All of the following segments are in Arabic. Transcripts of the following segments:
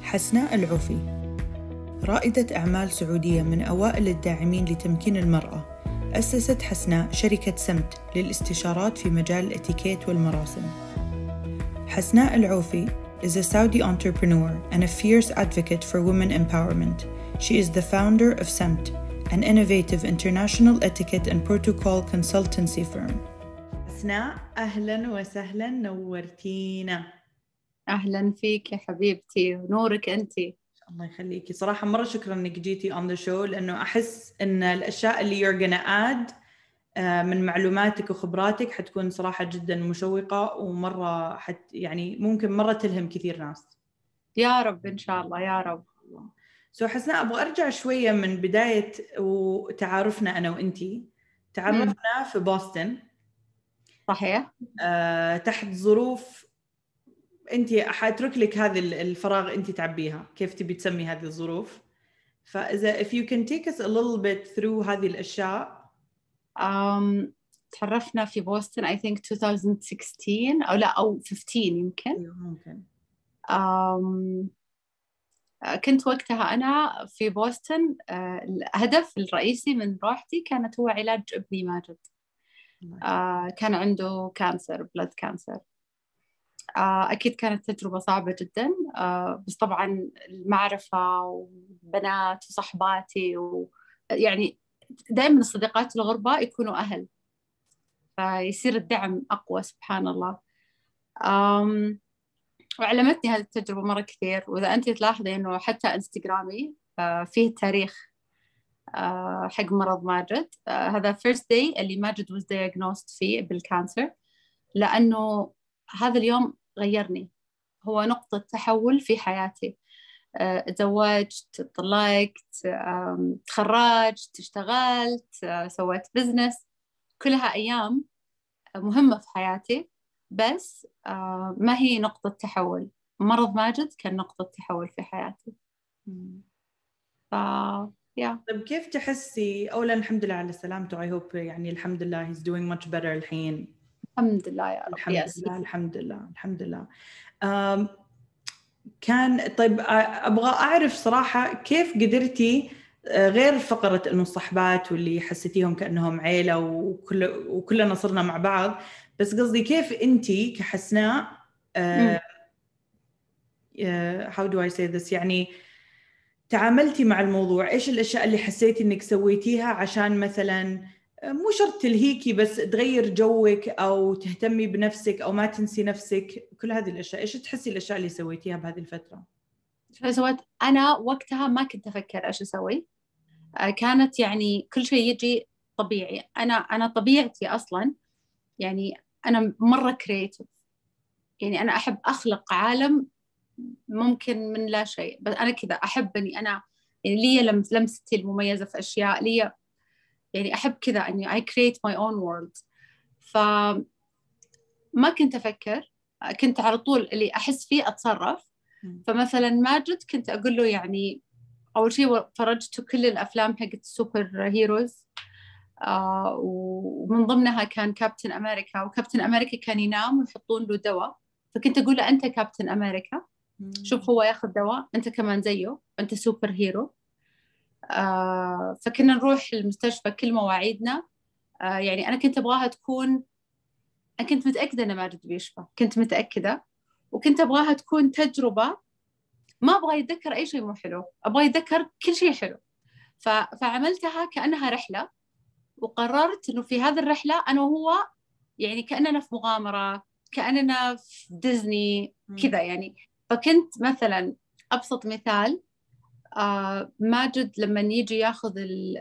حسناء العوفي رائدة أعمال سعودية من أوائل الداعمين لتمكين المرأة. أسست حسناء شركة سمت للاستشارات في مجال الاتيكيت والمراسم. حسناء العوفي is a Saudi entrepreneur and a fierce advocate for women empowerment. She is the founder of SAMT, an innovative international etiquette and protocol consultancy firm. حسناء أهلاً وسهلاً، نورتينا. أهلاً فيك يا حبيبتي، ونورك أنتي. الله يخليكي، صراحة مرة شكراً إنك جيتي on the show، لأنه أحس إن الأشياء اللي you're gonna add من معلوماتك وخبراتك حتكون صراحة جداً مشوقة ومرة يعني ممكن مرة تلهم كثير ناس. يا رب إن شاء الله، يا رب. حسناء أبغى أرجع شوية من بداية وتعارفنا أنا وإنتي. تعرفنا في بوسطن. صحيح. تحت ظروف أنتي حأترك لك هذه الفراغ أنتي تعبيها كيف تبي تسمي هذه الظروف. فإذا if you can take us a little bit through هذه الأشياء. تعرفنا في بوسطن I think 2016 أو لا أو 15 يمكن. ممكن. كنت وقتها أنا في بوسطن، الهدف الرئيسي من روحتي كانت هو علاج ابني ماجد. كان عنده كانسر، بلد كانسر. أكيد كانت تجربة صعبة جدا، بس طبعا المعرفة وبنات وصحباتي يعني دائما الصديقات الغربة يكونوا أهل، فيصير الدعم أقوى سبحان الله. وعلمتني هذه التجربة مرة كثير. وإذا أنت تلاحظي أنه حتى إنستغرامي فيه تاريخ حق مرض ماجد. هذا first day اللي ماجد was diagnosed فيه بالكانسر، لأنه هذا اليوم غيرني، هو نقطة تحول في حياتي. تزوجت، طلقت، تخرجت، اشتغلت، سويت بزنس، كلها أيام مهمة في حياتي، بس ما هي نقطة تحول. مرض ماجد كان نقطة تحول في حياتي. طيب كيف تحسي؟ أولا الحمد لله على سلامته. I hope يعني الحمد لله he's doing much better الحين. الحمد لله يا رب. الحمد لله الحمد لله الحمد لله. كان طيب أبغى أعرف صراحة كيف قدرتي، غير فقرة إنه الصحبات واللي حسيتيهم كأنهم عيلة وكلنا صرنا مع بعض، بس قصدي كيف أنتي كحسناء how do I say this، يعني تعاملتي مع الموضوع؟ إيش الأشياء اللي حسيتي إنك سويتيها عشان مثلاً مو شرط تلهيكي بس تغير جوك أو تهتمي بنفسك أو ما تنسي نفسك، كل هذه الأشياء. إيش تحسي الأشياء اللي سويتيها بهذه الفترة؟ شو سويت؟ أنا وقتها ما كنت أفكر إيش أسوي. كانت يعني كل شيء يجي طبيعي. أنا طبيعتي أصلاً يعني أنا مرة كرياتيف، يعني أنا أحب أخلق عالم ممكن من لا شيء. بس أنا كذا أحب إني أنا يعني لي لمستي المميزة في أشياء لي، يعني أحب كذا إني I create my own world. فما كنت أفكر، كنت على طول اللي أحس فيه أتصرف. فمثلا ماجد كنت أقول له يعني أول شيء فرجته كل الأفلام حقت السوبر هيروز، ومن ضمنها كان كابتن أمريكا، وكابتن أمريكا كان ينام ويحطون له دواء، فكنت أقول له أنت كابتن أمريكا، شوف هو ياخذ دواء، أنت كمان زيه، أنت سوبر هيرو. فكنا نروح المستشفى كل مواعيدنا. يعني أنا كنت أبغاها تكون، أنا كنت متأكدة أن ماجد بيشفى، كنت متأكدة، وكنت أبغاها تكون تجربة. ما أبغى يتذكر أي شيء مو حلو، أبغى يتذكر كل شيء حلو. فعملتها كأنها رحلة، وقررت إنه في هذه الرحلة أنا وهو يعني كأننا في مغامرة، كأننا في ديزني كذا يعني. فكنت مثلا أبسط مثال، ماجد لما يجي ياخذ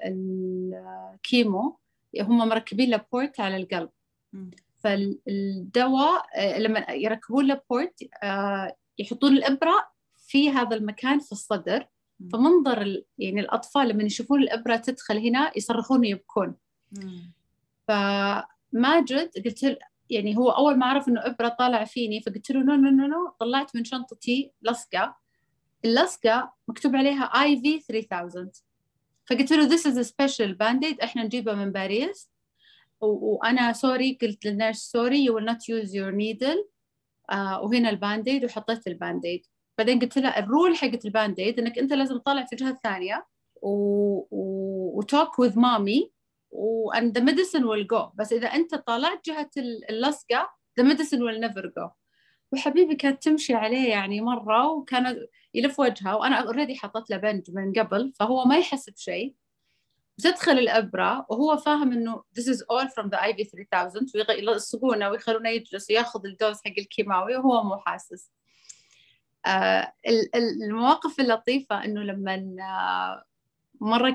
الكيمو هم مركبين له بورت على القلب. فالدواء لما يركبون له بورت يحطون الإبرة في هذا المكان في الصدر. فمنظر يعني الأطفال لما يشوفون الإبرة تدخل هنا يصرخون ويبكون. فماجد قلت له يعني هو أول ما عرف إنه إبرة طالع فيني، فقلت له نو. طلعت من شنطتي لصقة، اللصقة مكتوب عليها IV 3000. فقلت له this is a special band-aid، إحنا نجيبه من باريس، وأنا سوري، قلت للناس سوري you will not use your needle. وهنا الباند-aid، وحطيت الباند-aid. بعدين قلت لها الرول حقت الباند-ايد انك انت لازم تطالع في الجهه الثانيه وتوك وذ مامي and the medicine will go. بس اذا انت طالعت جهه اللصقه the medicine will never go. وحبيبي كانت تمشي عليه يعني مره، وكان يلف وجهها، وانا اوريدي حطت له بنج من قبل فهو ما يحس بشيء. تدخل الابره وهو فاهم انه this is all from the IV 3000 ويلصقونه ويخلونه يجلس وياخذ الدوز حق الكيماوي وهو مو حاسس. المواقف اللطيفة إنه لما مرة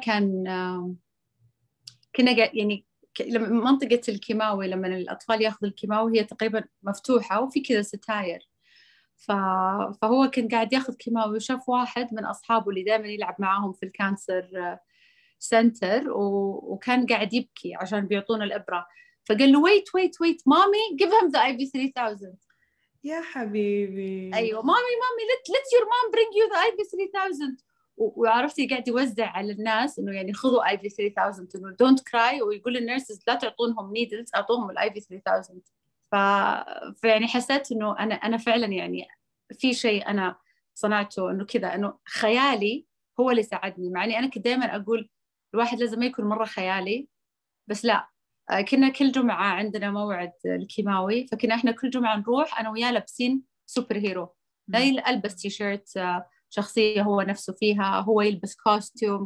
كنا يعني لما منطقة الكيماوي، لما الأطفال ياخذوا الكيماوي هي تقريبا مفتوحة وفي كذا ستاير، فهو كان قاعد ياخذ كيماوي وشاف واحد من أصحابه اللي دائما يلعب معاهم في الكانسر سنتر وكان قاعد يبكي عشان بيعطونا الإبرة، فقال له wait mommy give him the IV 3000. يا حبيبي. ايوه مامي let your mom bring you the IV 3000. وعرفتي قاعد يوزع على الناس انه يعني خذوا IV 3000 انه don't cry، ويقول للنيرسز لا تعطونهم نيدلز، اعطوهم الIV 3000. فيعني حسيت انه انا فعلا يعني في شيء انا صنعته، انه كذا انه خيالي هو اللي ساعدني، مع اني انا كنت دائما اقول الواحد لازم ما يكون مره خيالي، بس لا. كنا كل جمعة عندنا موعد الكيماوي، فكنا احنا كل جمعة نروح أنا وياه لابسين سوبر هيرو، لا ألبس تي شيرت شخصية هو نفسه فيها، هو يلبس كوستيوم.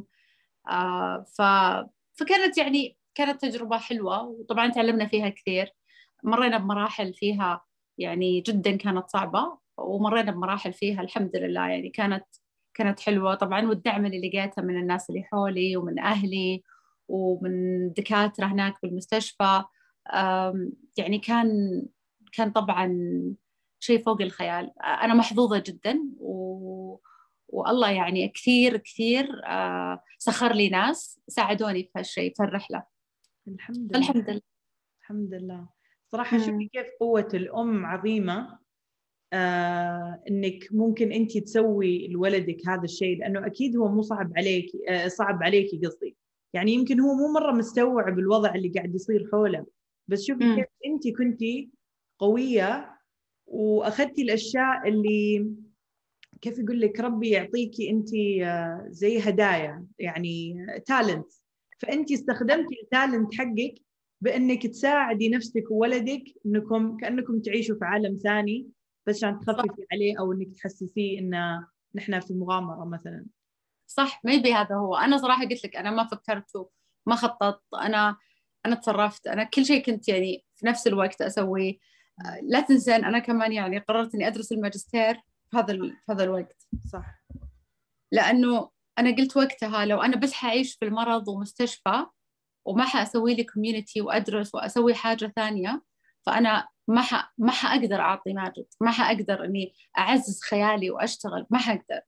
فكانت يعني كانت تجربة حلوة، وطبعا تعلمنا فيها كثير. مرينا بمراحل فيها يعني جدا كانت صعبة، ومرينا بمراحل فيها الحمد لله يعني كانت حلوة طبعا. والدعم اللي لقيته من الناس اللي حولي ومن أهلي ومن دكاترة هناك بالمستشفى يعني كان طبعا شيء فوق الخيال. أنا محظوظة جدا والله يعني كثير سخر لي ناس ساعدوني في هالشيء في الرحلة. الحمد لله. الحمد لله صراحة. شوفي كيف قوة الأم عظيمة، إنك ممكن أنت تسوي لولدك هذا الشيء، لأنه أكيد هو مو صعب عليكي قصدي، يعني يمكن هو مو مرة مستوعب الوضع اللي قاعد يصير حوله، بس شوفي كيف أنت كنتي قوية وأخذتي الأشياء اللي كيف يقول لك ربي يعطيكي أنت زي هدايا، يعني تالنت، فأنت استخدمتي التالنت حقك بأنك تساعدي نفسك وولدك إنكم كأنكم تعيشوا في عالم ثاني، بس عشان تخففي عليه أو إنك تحسسيه إن نحن في مغامرة مثلا. صح، ميبي هذا هو. أنا صراحة قلت لك أنا ما فكرت ما خططت، أنا تصرفت، أنا كل شيء كنت يعني في نفس الوقت أسويه. لا تنسين أنا كمان يعني قررت إني أدرس الماجستير في هذا الوقت. صح. لأنه أنا قلت وقتها لو أنا بس حعيش في المرض ومستشفى وما حأسوي لي كوميونتي وأدرس وأسوي حاجة ثانية، فأنا ما حأقدر أعطي ماجد، ما حأقدر إني أعزز خيالي وأشتغل، ما حأقدر.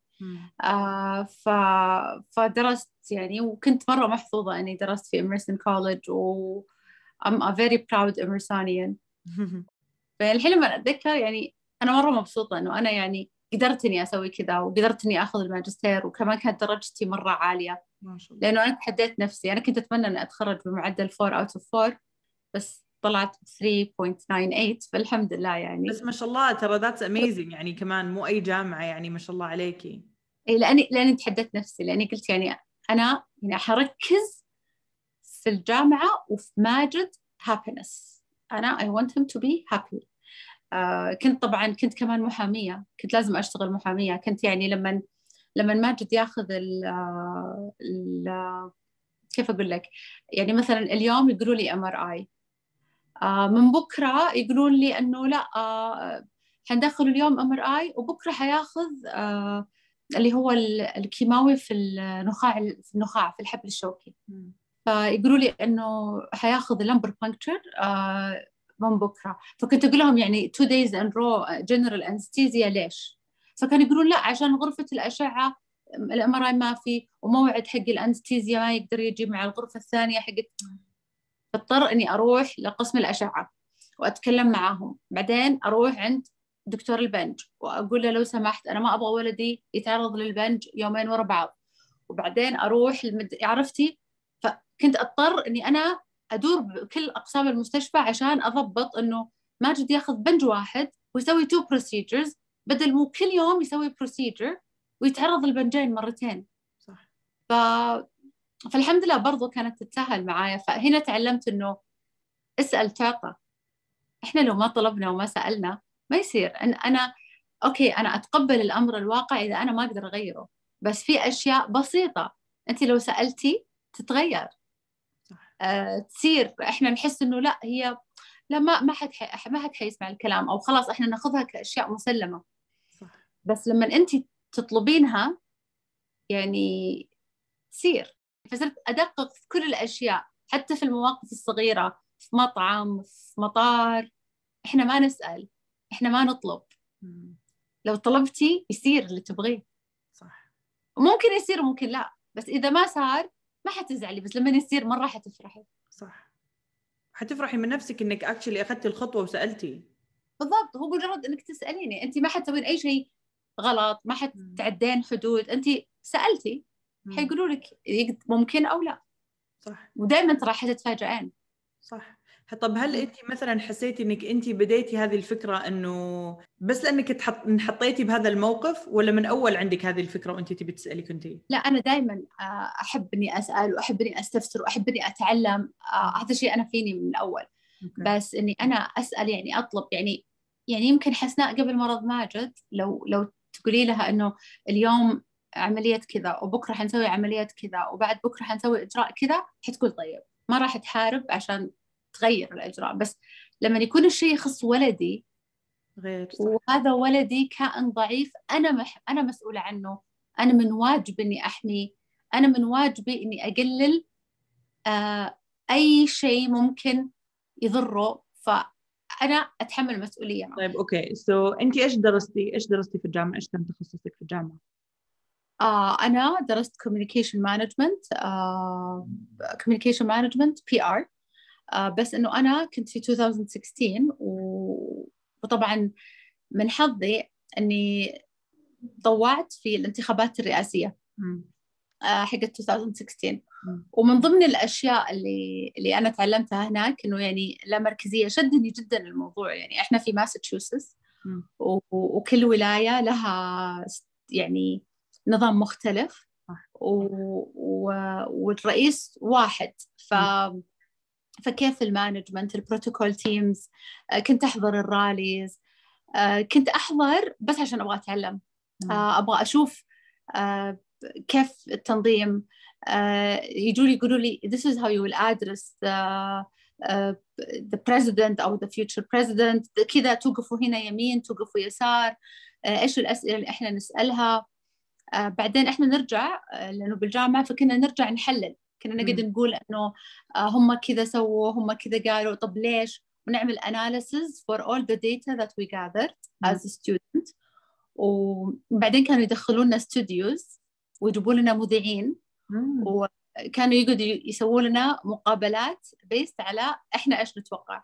فدرست يعني، وكنت مرة محظوظة إني درست في إميرسون كوليدج و I'm a very proud Emersonian. فالحين لما أتذكر يعني أنا مرة مبسوطة إنه أنا يعني قدرت إني أسوي كذا، وقدرت إني أخذ الماجستير، وكمان كانت درجتي مرة عالية ما شاء الله. لأنه أنا تحديت نفسي. أنا كنت أتمنى أن أتخرج بمعدل 4 out of 4، بس طلعت 3.98، فالحمد لله يعني. بس ما شاء الله ترى that's amazing، يعني كمان مو أي جامعة، يعني ما شاء الله عليكي. إيه، لأني تحديت نفسي، لأني قلت يعني أنا يعني حركز في الجامعة وفي ماجد happiness. أنا I want him to be happy. كنت كمان محامية، كنت لازم أشتغل محامية. كنت يعني لما ماجد ياخذ كيف أقول لك، يعني مثلا اليوم يقولوا لي MRI، من بكرة يقولون لي أنه لا، حندخل اليوم MRI وبكرة حياخذ اللي هو الكيماوي في النخاع في الحبل الشوكي. فيقولوا لي أنه حياخذ اللمبر بانكتشر من بكرة. فكنت أقول لهم يعني 2 days in row general anesthesia ليش؟ فكانوا يقولون لا عشان غرفة الأشعة الMRI ما في، وموعد حق الأنستيزيا ما يقدر يجي مع الغرفة الثانية حقت. فاضطر إني أروح لقسم الأشعة وأتكلم معاهم، بعدين أروح عند دكتور البنج وأقول له لو سمحت أنا ما أبغى ولدي يتعرض للبنج يومين ورا بعض، وبعدين أروح عرفتي. فكنت أضطر إني أنا أدور بكل أقسام المستشفى عشان أضبط إنه ماجد ياخذ بنج واحد ويسوي 2 procedures بدل مو كل يوم يسوي بروسيجر ويتعرض البنجين مرتين. صح. فالحمد لله برضو كانت تتسهل معايا. فهنا تعلمت إنه اسأل تعطى. إحنا لو ما طلبنا وما سألنا ما يصير. أنا أوكي أنا أتقبل الأمر الواقع إذا أنا ما أقدر أغيره، بس في أشياء بسيطة أنت لو سألتي تتغير. صح. تصير. إحنا نحس إنه لا هي لا ما حد حيسمع الكلام، أو خلاص إحنا ناخذها كأشياء مسلمة. صح. بس لما أنت تطلبينها يعني تصير. فصرت أدقق في كل الأشياء، حتى في المواقف الصغيرة، في مطعم، في مطار. إحنا ما نسأل، إحنا ما نطلب. لو طلبتي يصير اللي تبغيه. صح. ممكن يصير وممكن لا، بس إذا ما صار ما حتزعلي، بس لما يصير مرة حتفرحي. صح. حتفرحي من نفسك إنك actually أخذتي الخطوة وسألتي. بالضبط. هو مجرد إنك تسأليني، أنت ما حتسوين أي شيء غلط، ما حتعدين حدود، أنت سألتي حيقولوا لك ممكن أو لا. صح. ودائما ترى حتتفاجئين. صح. طب هل انت مثلا حسيتي انك انت بديتي هذه الفكره انه بس لانك انحطيتي بهذا الموقف، ولا من اول عندك هذه الفكره وانت تبي تسالي كنتي؟ لا أنا دائما أحب إني أسأل، وأحب إني أستفسر، وأحب إني أتعلم. هذا الشيء أنا فيني من الأول. بس إني أنا أسأل يعني أطلب. يعني يمكن حسناء قبل مرض ماجد لو تقولي لها إنه اليوم عملية كذا، وبكرة حنسوي عملية كذا، وبعد بكرة حنسوي إجراء كذا، حتقول طيب. ما راح تحارب عشان تغير الإجراء. بس لما يكون الشيء يخص ولدي غير. صح. وهذا ولدي كائن ضعيف، أنا مسؤولة عنه. أنا من واجبي إني أحميه. أنا من واجبي إني أقلل أي شيء ممكن يضره. فأنا أتحمل المسؤولية. طيب اوكي، انت ايش درستي في الجامعه؟ ايش كان تخصصك في الجامعه؟ أنا درست communication management PR. بس إنه أنا كنت في 2016 وطبعا من حظي إني طوعت في الانتخابات الرئاسية حقت 2016. ومن ضمن الأشياء اللي أنا تعلمتها هناك إنه يعني اللامركزية شدني جدا الموضوع. يعني إحنا في ماساتشوستس وكل ولاية لها يعني نظام مختلف والرئيس واحد. فكيف المانجمنت، البروتوكول تيمز. كنت أحضر الراليز، كنت أحضر بس عشان أبغى أتعلم. أبغى أشوف كيف التنظيم. يجولي يقولوا لي this is how you will address the president أو the future president. كذا توقفوا هنا يمين، توقفوا يسار. إيش الأسئلة اللي إحنا نسألها. بعدين إحنا نرجع لأنه بالجامعة فكنا نرجع نحلل. كنا نقدر نقول إنه هم كذا سووا، هم كذا قالوا، طب ليش، ونعمل analysis for all the data that we gathered as a student. وبعدين كانوا يدخلونا استوديوز ويجيبوا لنا مذيعين، وكانوا يقعدوا يسووا لنا مقابلات بيست على إحنا إيش نتوقع.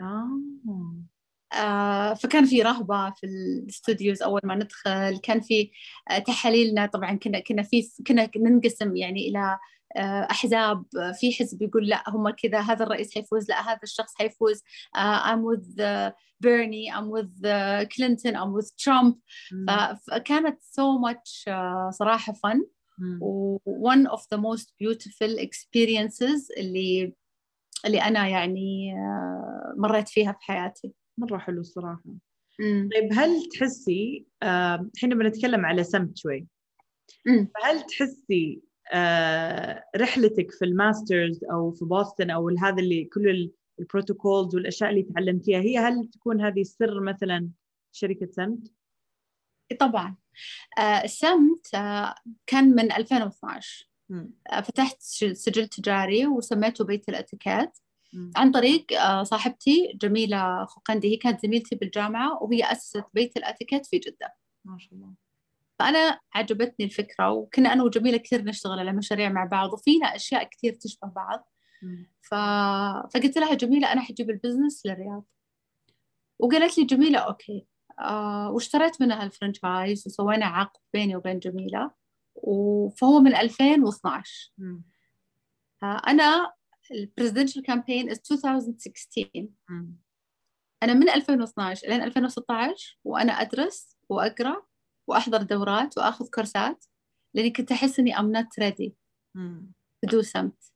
فكان في رهبة في الاستوديوز أول ما ندخل. كان في تحاليلنا طبعا. كنا ننقسم يعني إلى أحزاب. في حزب يقول لا هم كذا، هذا الرئيس حيفوز، لا هذا الشخص حيفوز. I'm with Bernie, I'm with Clinton, I'm with Trump. فكانت so much صراحة fun. one of the most beautiful experiences اللي أنا يعني مريت فيها في حياتي. مرة حلو الصراحة. طيب هل تحسي حين بنتكلم على سمت شوي، هل تحسي رحلتك في الماسترز أو في بوسطن أو هذا اللي كل البروتوكولز والأشياء اللي تعلمتيها هل تكون هذه سر مثلا شركة سمت؟ طبعا. سمت كان من 2012. فتحت سجل تجاري وسميته بيت الاتيكيت عن طريق صاحبتي جميلة خقندي. هي كانت زميلتي بالجامعة وهي أسست بيت الاتيكيت في جدة. ما شاء الله. فأنا عجبتني الفكرة، وكنا أنا وجميلة كثير نشتغل على مشاريع مع بعض، وفينا أشياء كثير تشبه بعض. فقلت لها جميلة أنا حجيب البزنس للرياض. وقالت لي جميلة أوكي. واشتريت منها الفرنشايز وسوينا عقد بيني وبين جميلة. فهو من 2012. أنا البريزيدنشال كامبين is 2016. أنا من 2012 إلى 2016 وأنا أدرس وأقرأ وأحضر دورات وأخذ كورسات، لأني كنت أحس إني I'm not ready to do SAMT.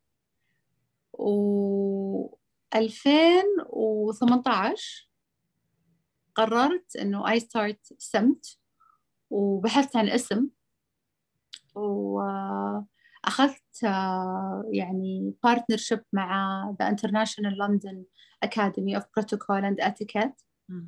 2018 قررت إنه I start SAMT، وبحثت عن اسم، وأخذت يعني partnership مع the International London Academy of Protocol and Etiquette،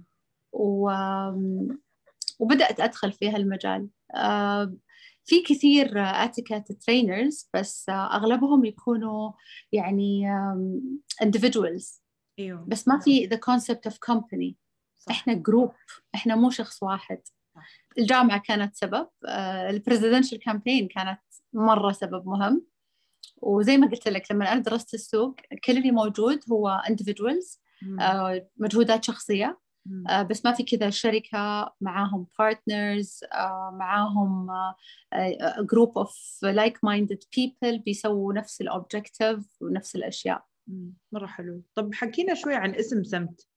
وبدأت أدخل في هالمجال. في كثير etiquette trainers، بس أغلبهم يكونوا يعني individuals. أيوه. بس ما في the concept of company. صح. إحنا جروب، إحنا مو شخص واحد. صح. الجامعة كانت سبب، البريزيدنشال كامبين كانت مرة سبب مهم. وزي ما قلت لك لما أنا درست السوق، كل اللي موجود هو individuals، مجهودات شخصية، بس ما في كذا شركة معاهم partners، معاهم group of like-minded people بيسووا نفس الobjective ونفس الأشياء. مرة حلو. طب حكينا شوي عن اسم سمت.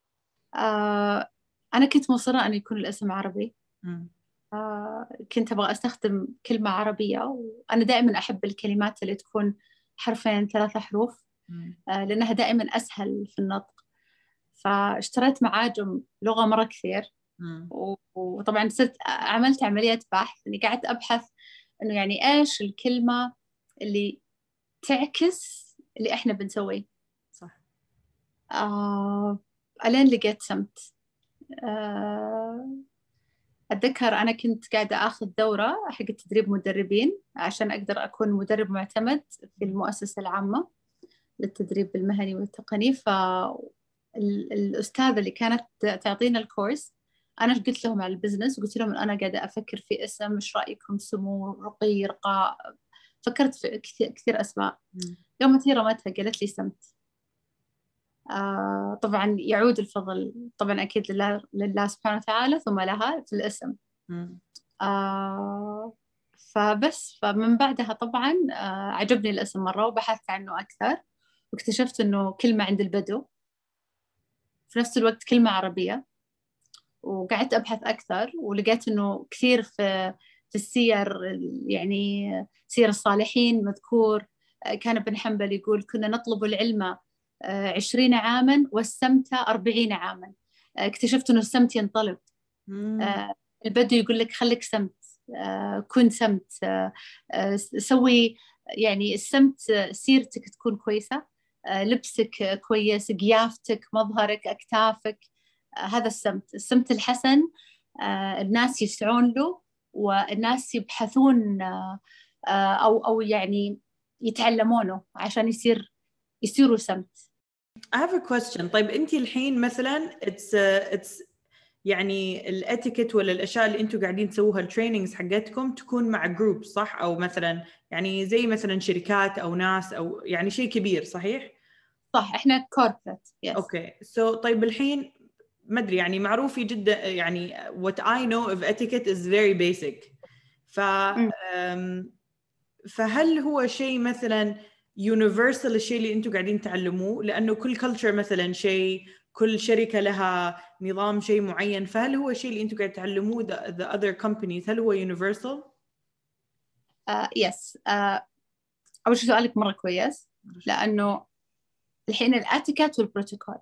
أنا كنت مصرة أن يكون الاسم عربي. كنت أبغى أستخدم كلمة عربية، وأنا دائما أحب الكلمات اللي تكون حرفين 3 حروف، لأنها دائما أسهل في النطق. فاشتريت معاجم لغة مرة كثير، وطبعا عملت عملية بحث، إني قعدت أبحث إنه يعني إيش الكلمة اللي تعكس اللي إحنا بنسويه. صح. ألين لقيت سمت. أتذكر أنا كنت قاعدة أخذ دورة حق تدريب مدربين عشان أقدر أكون مدرب معتمد في المؤسسة العامة للتدريب المهني والتقني. فالأستاذة اللي كانت تعطينا الكورس، أنا قلت لهم على البزنس، وقلت لهم أنا قاعدة أفكر في اسم، إيش رأيكم؟ سمو، رقي، رقاء، فكرت في كثير أسماء. يوم هي رمتها قالت لي سمت. طبعا يعود الفضل طبعا أكيد لله سبحانه وتعالى، ثم لها في الاسم. فمن بعدها طبعا عجبني الاسم مرة، وبحثت عنه أكثر، واكتشفت إنه كلمة عند البدو، في نفس الوقت كلمة عربية. وقعدت أبحث أكثر، ولقيت إنه كثير في السير، يعني سير الصالحين مذكور. كان ابن حنبل يقول كنا نطلب العلم 20 عاما والسمت 40 عاما. اكتشفت إنه السمت ينطلب. البدو يقول لك خليك سمت، كن سمت، سوي يعني السمت، سيرتك تكون كويسة، لبسك كويس، قيافتك، مظهرك، أكتافك، هذا السمت الحسن. الناس يسعون له، والناس يبحثون أو يعني يتعلمونه عشان يصيروا سمت. I have a question. طيب أنتي الحين مثلاً it's يعني الاتيكيت ولا الأشياء اللي أنتوا قاعدين تسووها الترينينجز حقتكم تكون مع جروب، صح؟ أو مثلاً يعني زي مثلاً شركات أو ناس أو يعني شيء كبير، صحيح؟ صح، إحنا corporate. Yes. Okay. So طيب الحين ما أدري، يعني معروفي جدا، يعني what I know of etiquette is very basic. فهل هو شيء مثلاً universal الشيء اللي أنتوا قاعدين تعلموه؟ لأنه كل culture مثلاً شيء، كل شركة لها نظام شيء معين، فهل هو شيء اللي أنتوا قاعد تعلموه the other companies هل هو universal؟ Yes. أول شيء سؤالك مرة كويس، لأنه الحين الاتيكيت والبروتوكول.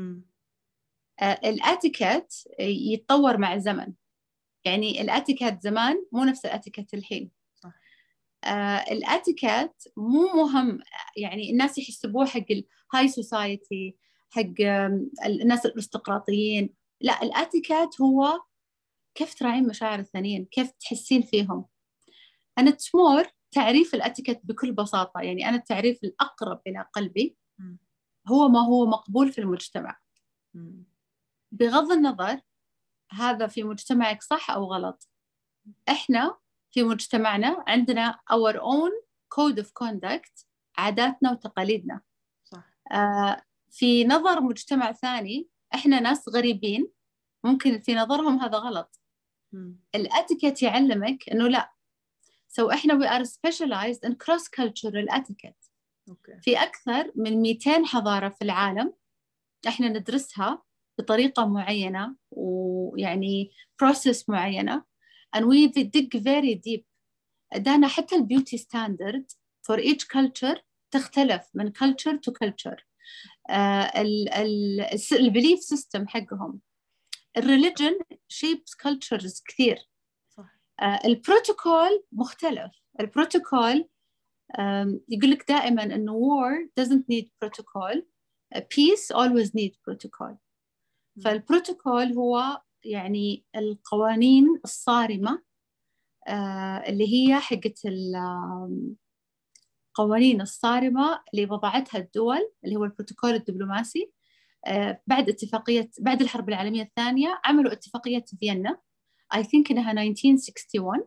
الاتيكيت يتطور مع الزمن، يعني الاتيكيت زمان مو نفس الاتيكيت الحين. صح. الاتيكيت مو مهم، يعني الناس يحسبوه حق الهاي سوسايتي، حق الناس الارستقراطيين. لا، الاتيكيت هو كيف تراعين مشاعر الثانيين، كيف تحسين فيهم. أنا تمور تعريف الاتيكيت بكل بساطة، يعني أنا التعريف الأقرب إلى قلبي هو ما هو مقبول في المجتمع، بغض النظر هذا في مجتمعك صح أو غلط. إحنا في مجتمعنا عندنا our own code of conduct، عاداتنا وتقاليدنا. صح. في نظر مجتمع ثاني إحنا ناس غريبين، ممكن في نظرهم هذا غلط. الاتيكيت يعلمك إنه لا، إحنا we are specialized in cross-cultural etiquette. في أكثر من 200 حضارة في العالم إحنا ندرسها بطريقة معينة، يعني process معينة and we dig very deep. دانا حتى البيوتي ستاندرد for each culture تختلف من culture to culture. البيليف سيستم حقهم، الريليجن shapes cultures كثير. صح. البروتوكول مختلف. البروتوكول يقول لك دائما إنه war doesn't need protocol, peace always need protocol. فالبروتوكول هو يعني القوانين الصارمة اللي هي حقت القوانين الصارمة اللي وضعتها الدول، اللي هو البروتوكول الدبلوماسي. بعد الحرب العالمية الثانية عملوا اتفاقية فيينا I think إنها 1961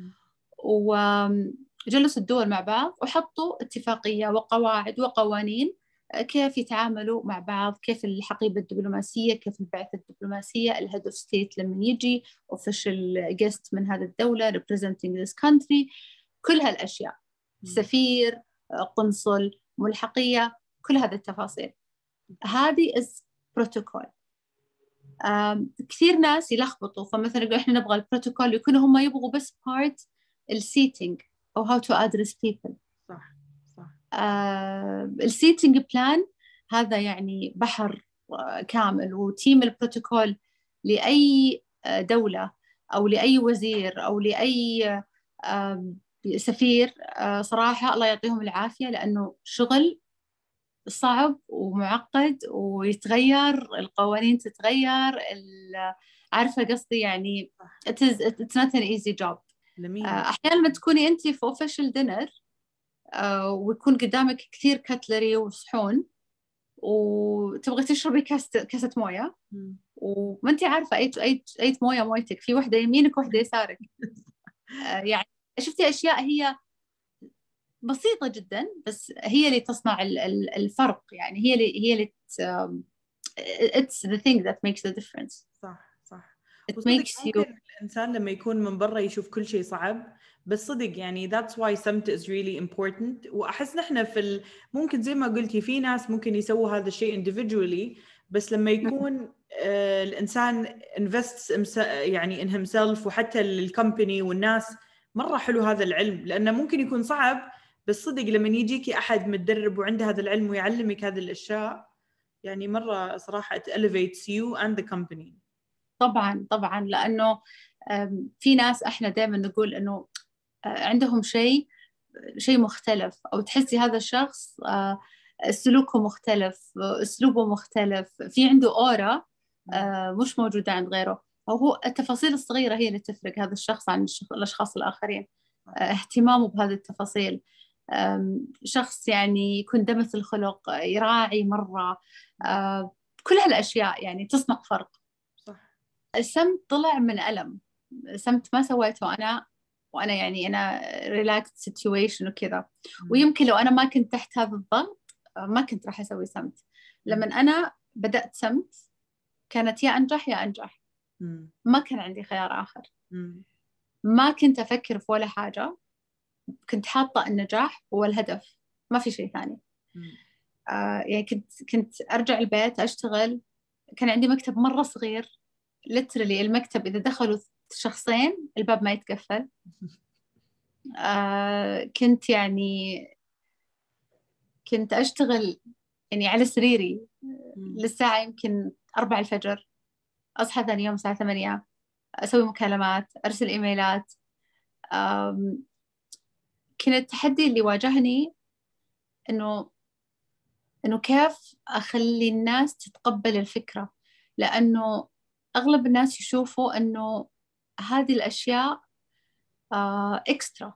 وجلسوا الدول مع بعض وحطوا اتفاقية وقواعد وقوانين كيف يتعاملوا مع بعض، كيف الحقيبة الدبلوماسية، كيف البعثة الدبلوماسية، الهيد اوف ستيت لما يجي official guest من هذه الدولة representing this country، كل هالأشياء، سفير، قنصل، ملحقية، كل هذه التفاصيل. هذه is protocol. كثير ناس يلخبطوا، فمثلا يقولوا إحنا نبغى البروتوكول يكونوا هم يبغوا بس part السيتينج أو how to address people. صح. السيتينج بلان هذا يعني بحر كامل، وتيم البروتوكول لأي دولة أو لأي وزير أو لأي سفير صراحة الله يعطيهم العافية، لأنه شغل صعب ومعقد ويتغير، القوانين تتغير، عارفة قصدي يعني it's not an easy job. أحيانا ما تكوني أنت في official dinner ويكون قدامك كثير كاتلري وصحون وتبغي تشربي كاسة موية وما أنت عارفة أي موية مويتك، في واحدة يمينك واحدة يسارك. يعني شفتي أشياء هي بسيطة جدا بس هي اللي تصنع الفرق، يعني هي اللي it's the thing that makes the difference. صح. it makes you. الإنسان لما يكون من برا يشوف كل شيء صعب، بس صدق يعني that's why SAMT is really important. وأحس نحن ممكن زي ما قلتي في ناس ممكن يسووا هذا الشيء individually، بس لما يكون الإنسان invests يعني in himself وحتى الكمباني والناس، مرة حلو هذا العلم، لأنه ممكن يكون صعب بس صدق لما يجيكي أحد متدرب وعنده هذا العلم ويعلمك هذه الأشياء، يعني مرة صراحة it elevates you and the company. طبعا لأنه في ناس احنا دائما نقول إنه عندهم شيء مختلف، أو تحسي هذا الشخص سلوكه مختلف، أسلوبه مختلف، في عنده أورا مش موجودة عند غيره. هو التفاصيل الصغيرة هي اللي تفرق هذا الشخص عن الأشخاص الآخرين. اهتمامه بهذه التفاصيل، شخص يعني يكون دمث الخلق، يراعي مرة، كل هالأشياء يعني تصنع فرق. صح. السمت طلع من ألم، سمت ما سويته أنا، وأنا يعني أنا relaxed situation وكذا، ويمكن لو أنا ما كنت تحت هذا الضغط ما كنت راح أسوي سمت. لما أنا بدأت سمت كانت يا أنجح يا أنجح، ما كان عندي خيار آخر. ما كنت أفكر في ولا حاجة، كنت حاطة النجاح هو الهدف، ما في شيء ثاني. يعني كنت أرجع البيت أشتغل، كان عندي مكتب مرة صغير، literally المكتب إذا دخلوا شخصين الباب ما يتقفل. كنت أشتغل يعني على سريري للساعة يمكن 4 الفجر، أصحى ثاني يوم الساعة 8، أسوي مكالمات، أرسل إيميلات. كان التحدي اللي واجهني إنه كيف أخلي الناس تتقبل الفكرة، لأنه أغلب الناس يشوفوا إنه هذه الأشياء إكسترا.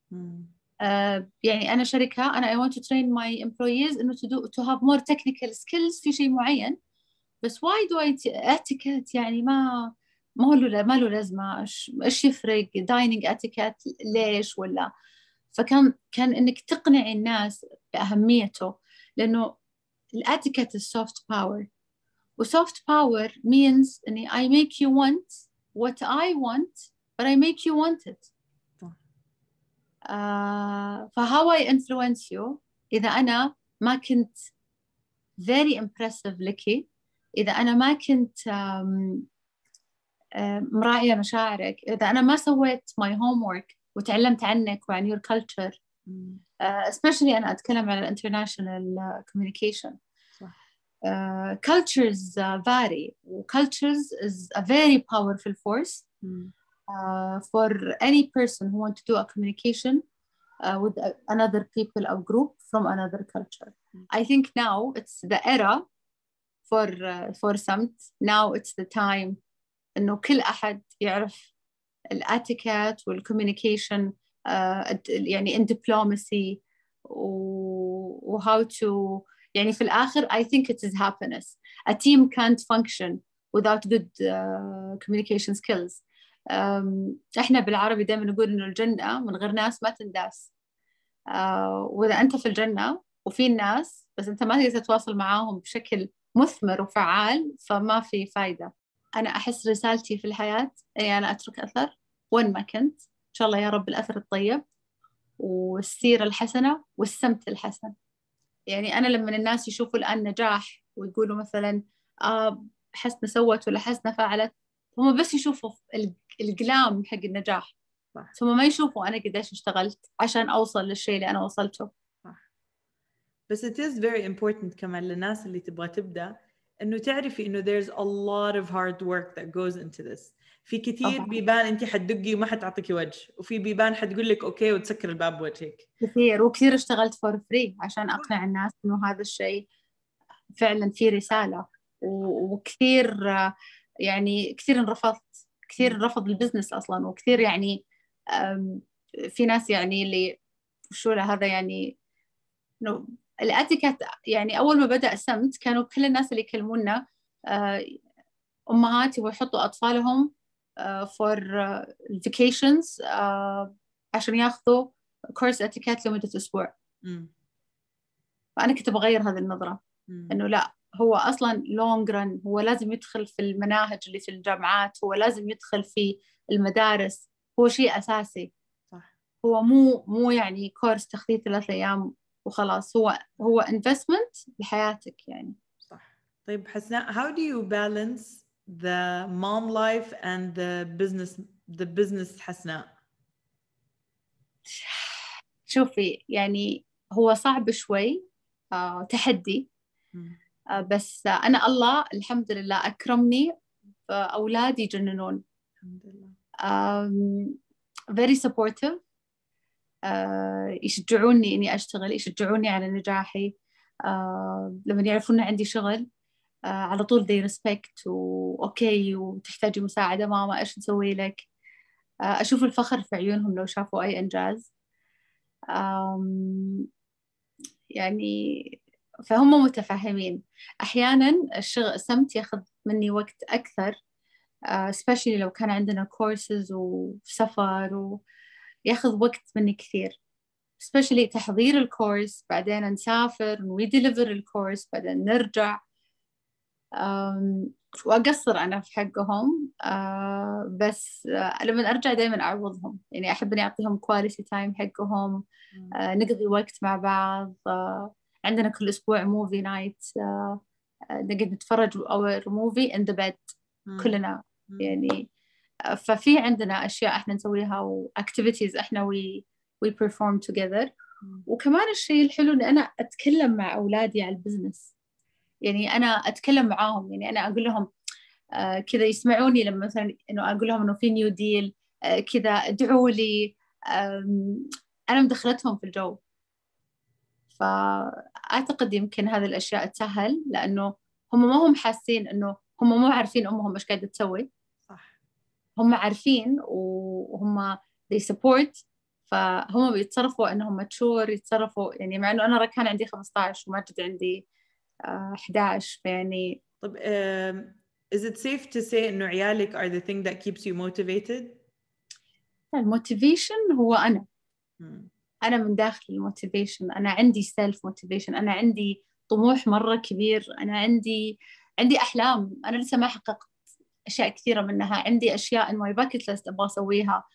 يعني أنا شركة، أنا I want to train my employees إنه to have more technical skills في شيء معين، بس why do I etiquette يعني ما له لازمة، إيش يفرق dining etiquette ليش ولا. فكان إنك تقنعي الناس بأهميته، لأنه الاتيكيت is soft power، و soft power means إني I make you want what I want but I make you want it. فهاو I influence you، إذا أنا ما كنت very impressive لك، إذا أنا ما كنت مراعية مشاعرك. إذا أنا ما سويت my homework وتعلمت عنك وعن your culture، especially أنا أتكلم عن international communication. صح. Cultures vary. Cultures is a very powerful force for any person who want to do a communication with another people or group from another culture. I think now it's the era for SAMT. Now it's the time إنه كل أحد يعرف الاتيكيت والcommunication يعني in diplomacy و how to يعني في الآخر I think it is happiness. A team can't function without good communication skills. إحنا بالعربي دائما نقول إنه الجنة من غير ناس ما تنداس. وإذا أنت في الجنة وفي الناس بس أنت ما تقدر تتواصل معاهم بشكل مثمر وفعال فما في فايدة. أنا أحس رسالتي في الحياة إني أنا أترك أثر وين ما كنت، إن شاء الله يا رب الأثر الطيب والسيرة الحسنة والسمت الحسن. يعني أنا لما الناس يشوفوا الآن نجاح ويقولوا مثلا حسنة سوت ولا حسنة فعلت، هم بس يشوفوا القلام حق النجاح، ثم ما يشوفوا أنا قديش اشتغلت عشان أوصل للشيء اللي أنا وصلته. بس it is very important كمان للناس اللي تبغى تبدأ إنه تعرفي إنه there's a lot of hard work that goes into this. في كتير بيبان أنت حتدقي وما حتعطيكي وجه، وفي بيبان حتقول لك أوكي وتسكر الباب بوجهك. وكثير اشتغلت for free عشان أقنع الناس إنه هذا الشيء فعلا فيه رسالة، وكثير يعني كثير انرفض البزنس أصلا، وكثير يعني في ناس يعني اللي شو هذا يعني إنه الاتيكيت. يعني أول ما بدأ SAMT كانوا كل الناس اللي يكلمونا أمهات يبغوا يحطوا أطفالهم for vacations عشان ياخذوا كورس اتيكيت لمدة أسبوع. فأنا كنت بغير هذه النظرة، إنه لا، هو أصلا long run، هو لازم يدخل في المناهج اللي في الجامعات، هو لازم يدخل في المدارس، هو شيء أساسي. صح. هو مو يعني كورس تاخذيه 3 أيام وخلاص، هو investment لحياتك يعني. صح. طيب حسناء، how do you balance the mom life and the business حسناء؟ شوفي يعني هو صعب شوي، تحدي، بس أنا الله الحمد لله أكرمني، أولادي يجننون الحمد لله. very supportive، يشجعوني إني أشتغل، يشجعوني على نجاحي. لما يعرفون عندي شغل على طول they respect وأوكي وتحتاجي مساعدة ماما إيش نسوي لك. أشوف الفخر في عيونهم لو شافوا أي إنجاز. يعني فهم متفاهمين. أحيانا الشغل SAMT ياخذ مني وقت أكثر، especially لو كان عندنا courses وسفر ياخذ وقت مني كثير، especially تحضير الكورس، بعدين نسافر ويديليفر الكورس، بعدين نرجع. وأقصر أنا في حقهم، بس لما أرجع دايما أعوضهم. يعني أحب أني أعطيهم quality time حقهم، نقضي وقت مع بعض. عندنا كل أسبوع موفي نايت، نقعد نتفرج our movie in the bed كلنا. يعني ففي عندنا أشياء إحنا نسويها وactivities إحنا we perform together. وكمان الشيء الحلو إن أنا أتكلم مع أولادي على البزنس، يعني أنا أتكلم معاهم، يعني أنا أقول لهم كذا يسمعوني لما مثلا إنه أقول لهم إنه في نيو ديل كذا ادعوا لي. أنا مدخلتهم في الجو، فأعتقد يمكن هذه الأشياء تسهل، لأنه هم ما هم حاسين إنه هم مو عارفين أمهم إيش قاعدة تسوي. صح. هم عارفين وهم they support، فهم بيتصرفوا إنهم mature، يتصرفوا يعني مع إنه أنا كان عندي 15 وماجد عندي 11 يعني. طب is it safe to say إنه عيالك are the thing that keeps you motivated؟ الموتيفيشن هو أنا من داخل الموتيفيشن، أنا عندي سيلف موتيفيشن، أنا عندي طموح مرة كبير، أنا عندي أحلام، أنا لسه ما حققت أشياء كثيرة منها، عندي أشياء in my bucket list أبغى أسويها.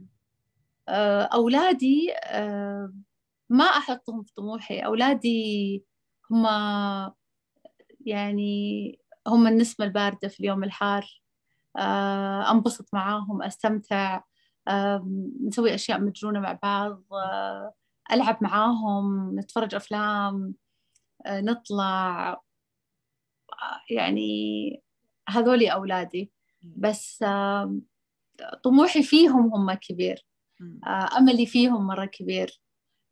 أولادي ما أحطهم في طموحي. أولادي هم يعني هم النسمة الباردة في اليوم الحار. أنبسط معاهم، أستمتع، نسوي أشياء مجنونة مع بعض، ألعب معاهم، نتفرج أفلام، نطلع، يعني هذولي أولادي. بس طموحي فيهم هم كبير، أملي فيهم مرة كبير.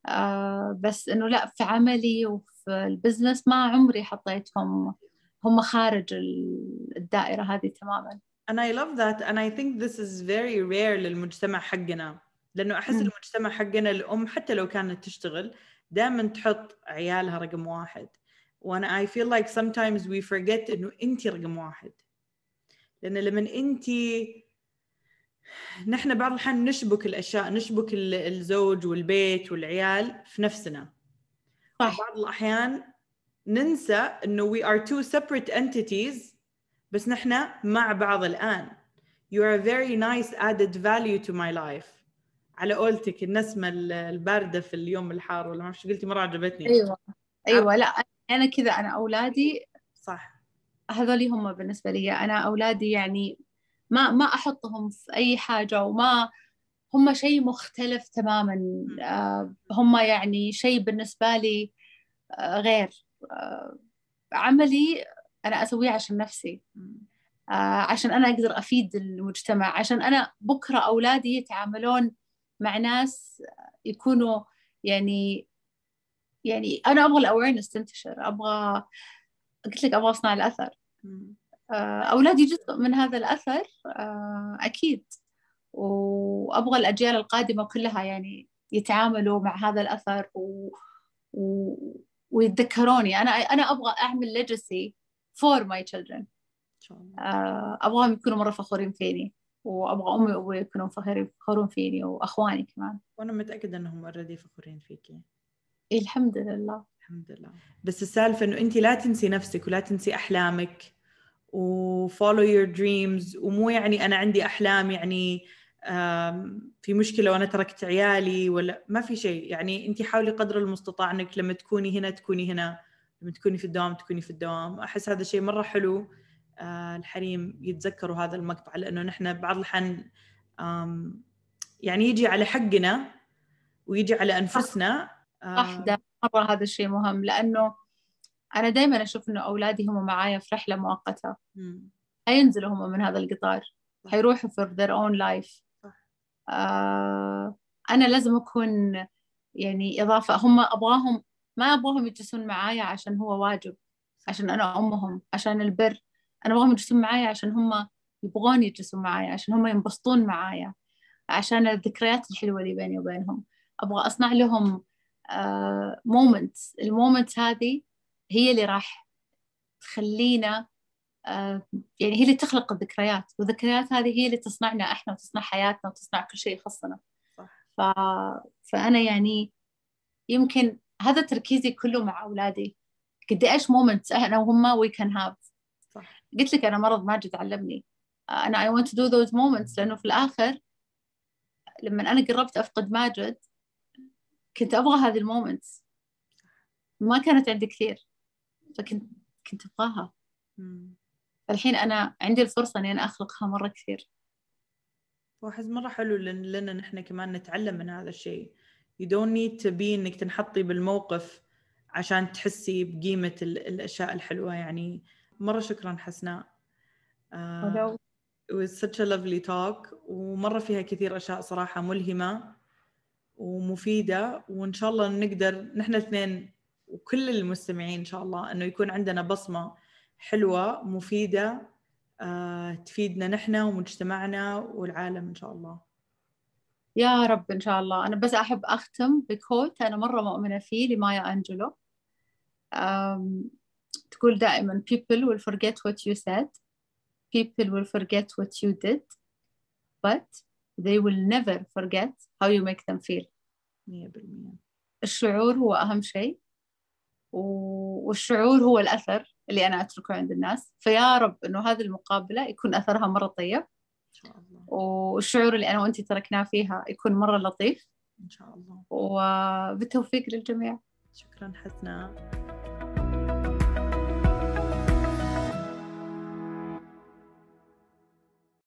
بس إنه لا، في عملي وفي البزنس ما عمري حطيتهم، هم خارج الدائرة هذه تماما. And I love that and I think this is very rare للمجتمع حقنا، لأنه أحس المجتمع حقنا الأم حتى لو كانت تشتغل دائما تحط عيالها رقم واحد، وأنا I feel like sometimes we forget إنه أنتي رقم واحد، لأن لما أنتي نحن بعض الأحيان نشبك الأشياء، نشبك الزوج والبيت والعيال في نفسنا، صح. وبعض الأحيان ننسى إنه we are two separate entities بس نحن مع بعض الآن. You are a very nice added value to my life. على قولتك النسمة الباردة في اليوم الحار، ولا ما أعرف قلتي، مرة عجبتني. أيوة لا أنا كذا، أنا أولادي صح، هذولي هم بالنسبة لي. أنا أولادي يعني ما أحطهم في أي حاجة، وما هم شيء مختلف تماما. هم يعني شيء بالنسبة لي غير. عملي أنا أسويه عشان نفسي، عشان أنا أقدر أفيد المجتمع، عشان أنا بكرة أولادي يتعاملون مع ناس يكونوا يعني أنا أبغى الأويرنس تنتشر، قلت لك أبغى أصنع الأثر. أولادي جزء من هذا الأثر أكيد، وأبغى الأجيال القادمة كلها يعني يتعاملوا مع هذا الأثر و... ويتذكروني. أنا أبغى أعمل legacy for my children. أبغاهم يكونوا مرة فخورين فيني، وأبغى أمي وأبوي يكونوا فخورين فيني، وأخواني كمان. وأنا متأكدة أنهم already فخورين فيكي. إيه الحمد لله. الحمد لله. بس السالفة إنه أنت لا تنسي نفسك ولا تنسي أحلامك، و follow your dreams. ومو يعني أنا عندي أحلام يعني في مشكلة وأنا تركت عيالي، ولا ما في شيء. يعني أنت حاولي قدر المستطاع أنك لما تكوني هنا تكوني هنا، لما تكوني في الدوام تكوني في الدوام. أحس هذا شيء مرة حلو. الحريم يتذكروا هذا المقطع، لأنه نحن بعض الحين يعني يجي على حقنا ويجي على أنفسنا. صح، ده مرة هذا الشيء مهم، لأنه أنا دايما أشوف إنه أولادي هم معايا في رحلة مؤقتة. هينزلوا هم من هذا القطار، هيروحوا for their own life. أنا لازم أكون يعني إضافة. هم ما أبغاهم يجلسون معايا عشان هو واجب، عشان أنا أمهم، عشان البر. أنا أبغاهم يجلسون معايا عشان هم يبغون يجلسون معايا، عشان هم ينبسطون معايا، عشان الذكريات الحلوة اللي بيني وبينهم. أبغى أصنع لهم moments. المومنتس هذه هي اللي راح تخلينا يعني هي اللي تخلق الذكريات، والذكريات هذه هي اللي تصنعنا إحنا، وتصنع حياتنا، وتصنع كل شيء يخصنا. ف... فأنا يعني يمكن هذا تركيزي كله مع أولادي، قد إيش مومنتس أنا وهم we can have. قلت لك أنا مرض ماجد علمني أنا I want to do those moments، لأنه في الآخر لما أنا قربت أفقد ماجد كنت أبغى هذه المومنتس، ما كانت عندي كثير، فكنت أبغاها. الحين أنا عندي الفرصة إني أنا أخلقها مرة كثير. وأحس مرة حلو لنا نحن كمان نتعلم من هذا الشيء. you don't need to be إنك تنحطي بالموقف عشان تحسي بقيمة الأشياء الحلوة. يعني مرة شكرا حسناء. It was such a lovely talk، ومرة فيها كثير أشياء صراحة ملهمة ومفيدة. وإن شاء الله نقدر نحن الاثنين وكل المستمعين إن شاء الله أنه يكون عندنا بصمة حلوة مفيدة تفيدنا نحن ومجتمعنا والعالم إن شاء الله. يا رب إن شاء الله. أنا بس أحب أختم بكوت أنا مرة مؤمنة فيه لمايا أنجلو. تقول دائما people will forget what you said, people will forget what you did, but they will never forget how you make them feel. 100%. الشعور هو أهم شيء، والشعور هو الأثر اللي أنا أتركه عند الناس. فيا رب إنه هذه المقابلة يكون أثرها مرة طيب إن شاء الله، والشعور اللي أنا وأنتي تركناه فيها يكون مرة لطيف إن شاء الله. وبالتوفيق للجميع. شكرا حسناء.